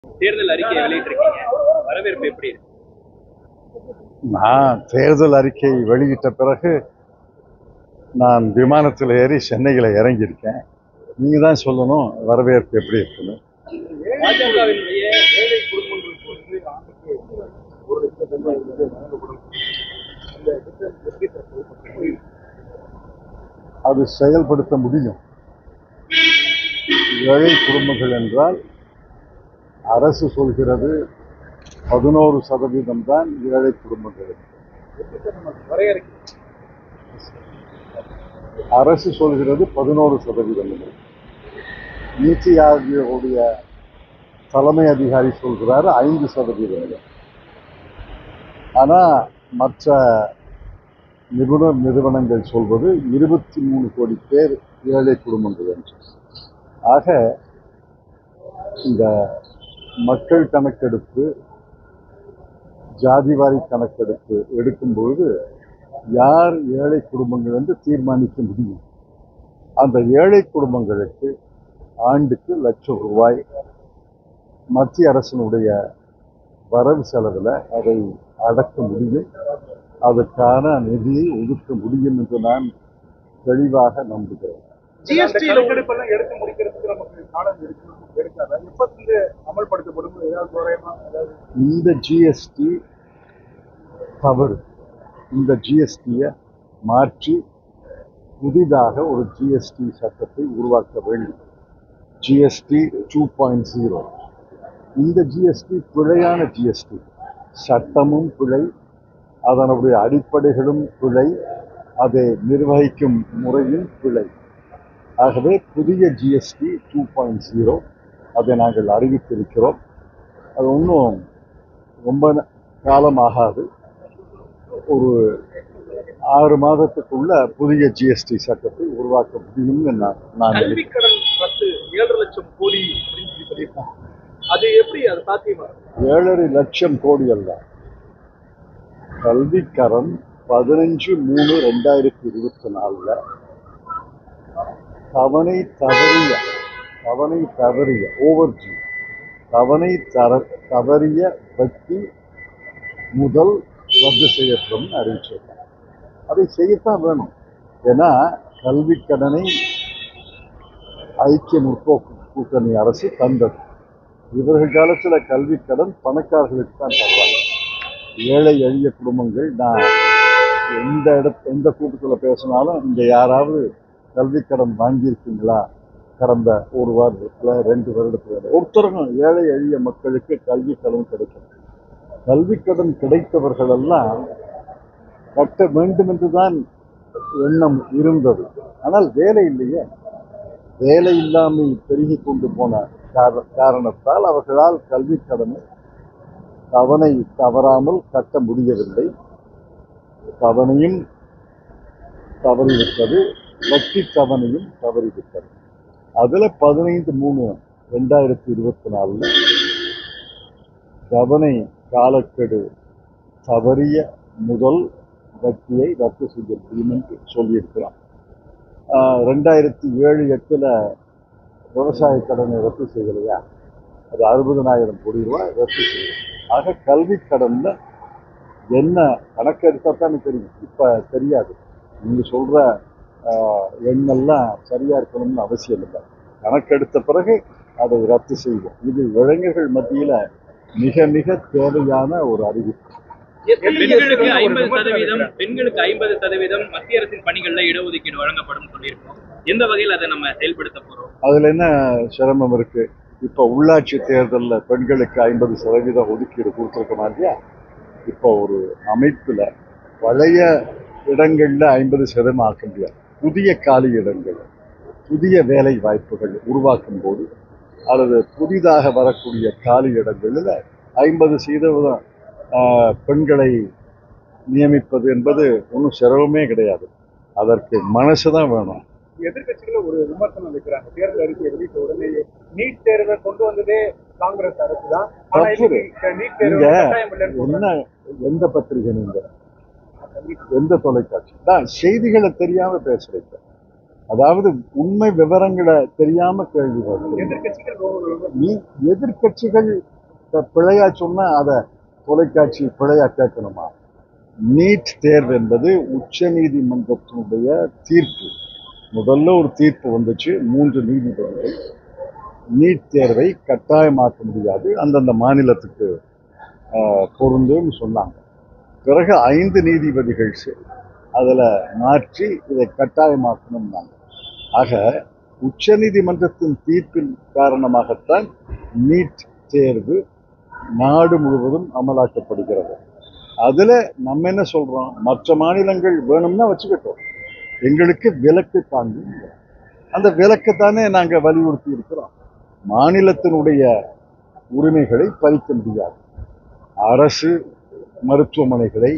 தேர்தல் அறிக்கையை வெளியிட்டிருக்கீங்க, வரவேற்பு எப்படி இருக்கு? நான் தேர்தல் அறிக்கை வெளியிட்ட பிறகு நான் விமானத்தில் ஏறி சென்னையில் இறங்கியிருக்கேன். நீங்க தான் சொல்லணும் வரவேற்பு எப்படி இருக்குன்னு. பாஜகவினுடைய ஏழை குடும்பங்களுக்கு வந்து ஆண்டுக்கு அது செயல்படுத்த முடியும். ஏழை குடும்பங்கள் என்றால் அரசு சொல்கிறது 11% தான் ஏழை குடும்பங்கள். அரசு சொல்கிறது 11%. நீதி ஆகியோருடைய தலைமை அதிகாரி சொல்கிறாரு 5%. ஆனா மற்ற நிறுவனங்கள் சொல்வது 23 கோடி பேர் ஏழை குடும்பங்கள் என்று. ஆக இந்த மக்கள் கணக்கெடுப்பு, ஜாதிவாரி கணக்கெடுப்பு எடுக்கும்பொழுது யார் ஏழை குடும்பங்கள் என்று தீர்மானிக்க முடியும். அந்த ஏழை குடும்பங்களுக்கு ஆண்டுக்கு ₹1,00,000 மத்திய அரசினுடைய வரவு செலவில் அதை அடக்க முடியும். அதற்கான நிதியை ஒதுக்க முடியும் என்று நான் தெளிவாக நம்புகிறேன். ஜிஎஸ்டி கணக்கெடுப்பெல்லாம் எடுத்து முடிக்கிறதுக்கு நமக்கு காலம் எடுக்காத எப்போது அமல்படுத்தப்படும் இந்த ஜிஎஸ்டி தவறு. இந்த ஜிஎஸ்டியை மாற்றி புதிதாக ஒரு ஜிஎஸ்டி சட்டத்தை உருவாக்க வேண்டும். ஜிஎஸ்டி 2.0. இந்த ஜிஎஸ்டி பிழையான ஜிஎஸ்டி. சட்டமும் பிழை, அதனுடைய அடிப்படைகளும் பிழை, அதை நிர்வகிக்கும் முறையும் பிழை. ஆகவே புதிய ஜிஎஸ்டி 2.0 அதை நாங்கள் அறிவித்திருக்கிறோம். அது ஒன்றும் ரொம்ப காலமாகாது. ஒரு 6 மாதத்துக்குள்ள புதிய ஜிஎஸ்டி சட்டத்தை உருவாக்க முடியும்னு நான் கல்விக்கடன் 7 லட்சம் கோடி சொல்லியிருக்காங்க. அது எப்படி அது சாத்தியமா? 7.5 லட்சம் கோடி அல்ல. கல்விக்கடன் 15/3/2024 தவணை தவறிய ஓவர்ஜி தவறிய வட்டி முதல் ரத்து செய்யப்படும் அறிவிச்சிருக்காங்க. அதை செய்யத்தான் வேணும். ஏன்னா கல்விக்கடனை ஐக்கிய முற்போக்கு கூட்டணி அரசு தந்தது. இவர்கள் காலத்தில் கல்விக்கடன் பணக்காரர்களுக்கு தான் தருவாங்க. ஏழை எளிய குடும்பங்கள், நான் எந்த கூட்டத்தில் பேசினாலும் இங்கே யாராவது கல்விக்கடன் வாங்கியிருக்கீங்களா கடந்த 1 வருடத்தில் 2 வருடத்தில்? ஒருத்தரும் ஏழை எளிய மக்களுக்கு கல்விக்கடன் கிடைக்கும். கல்விக்கடன் கிடைத்தவர்கள் எல்லாம் கட்ட வேண்டும் என்றுதான் எண்ணம் இருந்தது. ஆனால் வேலை இல்லையே. வேலை இல்லாமை பெருகி கொண்டு போன காரணத்தால் அவர்களால் கல்விக்கடனை தவணை தவறாமல் கட்ட முடியவில்லை. தவணையும் தவறிவிட்டது, வட்டி தவணையும் தவறிவிட்டது. அதில் 15/3/2024 தவணை காலக்கெடு தவறிய முதல் வட்டியை ரத்து செய்ய முடியும் என்று சொல்லியிருக்கிறார். 2007-8 விவசாய கடனை ரத்து செய்யலையா? அது 60,000 கோடி ரூபாய் ரத்து செய்யும். ஆக கல்வி கடன்ல என்ன கணக்கெடுத்தா தான் தெரியும். இப்ப தெரியாது. நீங்க சொல்ற எண்ணெல்லாம் சரியா இருக்கணும்னு அவசியம் இல்லை. கணக்கெடுத்த பிறகு அதை ரத்து செய்வோம். இது இளைஞர்கள் மத்தியில மிக மிக தேவையான ஒரு அறிவிப்பு. பெண்களுக்கு 50% மத்திய அரசின் பணிகள்ல இடஒதுக்கீடு வழங்கப்படும் சொல்லியிருக்கோம். எந்த வகையில் அதை நம்ம செயல்படுத்த போறோம்? அதுல என்ன சிரமம் இருக்கு? இப்ப உள்ளாட்சி தேர்தலில் பெண்களுக்கு 50% ஒதுக்கீடு கொடுத்துருக்க மாதிரியா? இப்போ ஒரு அமைப்புல பழைய இடங்கள்ல 50% ஆக்க முடியாது. புதிய காலி இடங்கள், புதிய வேலை வாய்ப்புகள் உருவாக்கும் போது அல்லது புதிதாக வரக்கூடிய காலி இடங்களில் 50% பெண்களை நியமிப்பது என்பது ஒன்றும் சிரமமே கிடையாது. அதற்கு மனசுதான் வேணும். எதிர்கட்சிகள் ஒரு விமர்சனம் வைக்கிறாங்க. தேர்தல் அறிக்கையை வெளியிட்ட உடனே நீட் தேர்வை கொண்டு வந்ததே காங்கிரஸ் அரசு தான். என்ன எந்த பத்திரிகை, நீங்க எந்த தொலைக்காட்சி தான் செய்திகளை தெரியாம பேசுறீங்க? அதாவது உண்மை விவரங்களை தெரியாம கேள்வி வருது. நீ எதிர்கட்சிகள் பிழையா சொன்னா அதை தொலைக்காட்சி பிழையா கேட்கணுமா? நீட் தேர்வு என்பது உச்ச நீதிமன்றத்தினுடைய தீர்ப்பு. முதல்ல ஒரு தீர்ப்பு வந்துச்சு, 3 நீதிபதிகள் நீட் தேர்வை கட்டாயமாக்க முடியாது, அந்தந்த மாநிலத்துக்கு பொருந்துன்னு சொன்னாங்க. பிறகு 5 நீதிபதிகள் அதுல மாற்றி இதை கட்டாயமாக்கணும்னாங்க. ஆக உச்ச நீதிமன்றத்தின் தீர்ப்பின் காரணமாகத்தான் நீட் தேர்வு நாடு முழுவதும் அமலாக்கப்படுகிறது. அதுல நம்ம என்ன சொல்றோம், மற்ற மாநிலங்கள் வேணும்னா வச்சுக்கிட்டோம், எங்களுக்கு விலக்கு தாங்கி, அந்த விலக்கத்தானே நாங்க வலியுறுத்தி இருக்கிறோம். மாநிலத்தினுடைய உரிமைகளை பறிக்க முடியாது. அரசு மருத்துவமனைகளை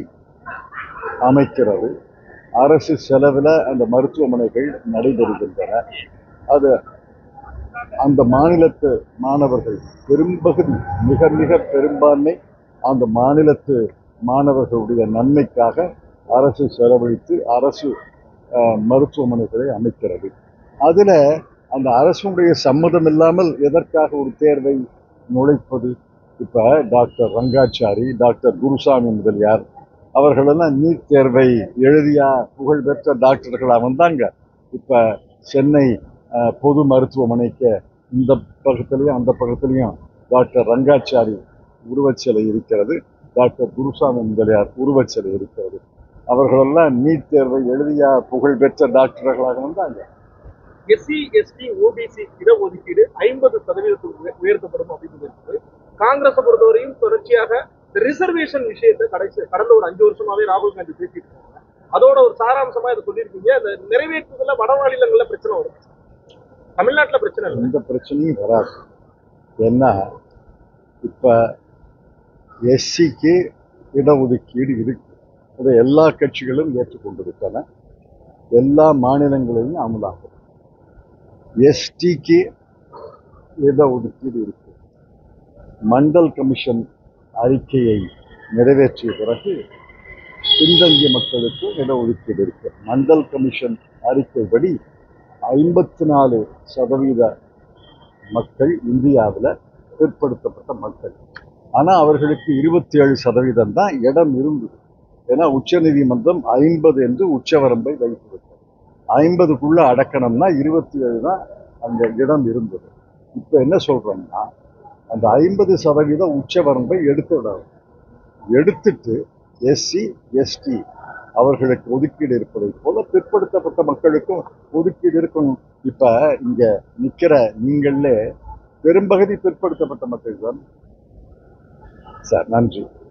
அமைக்கிறது, அரசு செலவில் அந்த மருத்துவமனைகள் நடைபெறுகின்றன. அது அந்த மாநிலத்து மாணவர்கள் பெரும்பகுதி, மிக மிக பெரும்பான்மை அந்த மாநிலத்து மாணவர்களுடைய நன்மைக்காக அரசு செலவழித்து அரசு மருத்துவமனைகளை அமைக்கிறது. அதுல அந்த அரசுடைய சம்மதம் இல்லாமல் எதற்காக ஒரு தேர்வை நுழைப்பது? இப்ப டாக்டர் ரங்காச்சாரி, டாக்டர் குருசாமி முதலியார் அவர்களெல்லாம் நீட் தேர்வை எழுதியா புகழ்பெற்ற டாக்டர்களா வந்தாங்க. இப்ப சென்னை பொது மருத்துவமனைக்கு இந்த பக்கத்துலையும் அந்த பக்கத்துலையும் டாக்டர் ரங்காச்சாரி உருவச்சிலை இருக்கிறது, டாக்டர் குருசாமி முதலியார் உருவச்சிலை இருக்கிறது. அவர்களெல்லாம் நீட் தேர்வை எழுதியா புகழ்பெற்ற டாக்டர்களாக வந்தாங்க. எஸ்சி எஸ்டி ஓபிசி இடஒதுக்கீடு 50% உயர்த்தப்படும் அப்படின்னு காங்கிரஸை பொறுத்தவரையும் தொடர்ச்சியாக ரிசர்வேஷன் விஷயத்தை கடந்த ஒரு 5 வருஷமாவே ராகுல் காந்தி பேசிட்டு இருக்காங்க. அதோட ஒரு சாராம்சமா இதை சொல்லியிருக்கீங்க. அந்த நிறைவேற்றுதல வட மாநிலங்கள்ல பிரச்சனை வரும், தமிழ்நாட்டுல பிரச்சனை இல்லை. எந்த பிரச்சனையும் வராது. ஏன்னா இப்ப எஸ்சிக்கு இடஒதுக்கீடு இருக்கு, அதை எல்லா கட்சிகளும் ஏற்றுக்கொண்டிருக்காங்க, எல்லா மாநிலங்களிலும் அமலாகும். எஸ்டிக்கு இடஒதுக்கீடு இருக்கு. மண்டல் கமிஷன் அறிக்கையை நிறைவேற்றிய பிறகு பின்தங்கிய மக்களுக்கு இடஒதுக்கீடு இருக்கு. மண்டல் கமிஷன் அறிக்கைப்படி 54% மக்கள் இந்தியாவில் பிற்படுத்தப்பட்ட மக்கள். ஆனால் அவர்களுக்கு 27% தான் இடம் இருந்தது. ஏன்னா உச்ச நீதிமன்றம் 50 என்று உச்சவரம்பை வைத்திருக்கிறது. 50க்குள்ள அடக்கணும்னா 27 தான் அந்த இடம் இருந்தது. இப்போ என்ன சொல்றோம்னா, அந்த 50% உச்சவரம்பை எடுத்துட்டு எஸ்சி எஸ்டி அவர்களுக்கு ஒதுக்கீடு இருப்பதை போல பிற்படுத்தப்பட்ட மக்களுக்கும் ஒதுக்கீடு இருக்கணும். இப்ப இங்க நிக்கிற நீங்களே பெரும்பகுதி பிற்படுத்தப்பட்ட மக்கள் தான் சார். நன்றி.